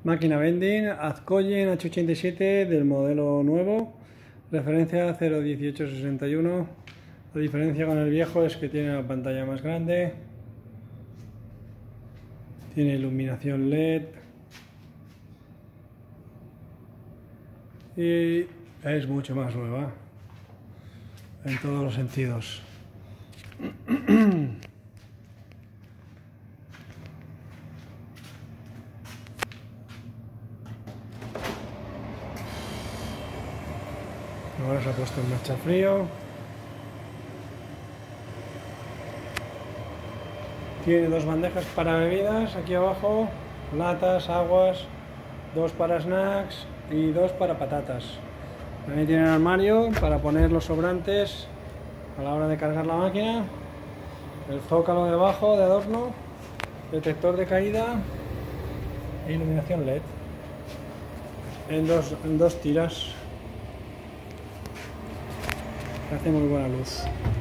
Máquina vending, Azcoyen H87 del modelo nuevo, referencia 01861. La diferencia con el viejo es que tiene la pantalla más grande, tiene iluminación LED y es mucho más nueva en todos los sentidos. Ahora se ha puesto en marcha frío. Tiene dos bandejas para bebidas aquí abajo, latas, aguas, dos para snacks y dos para patatas. También tiene un armario para poner los sobrantes a la hora de cargar la máquina. El zócalo debajo de adorno, detector de caída e iluminación LED en dos tiras. Hace muy buena luz.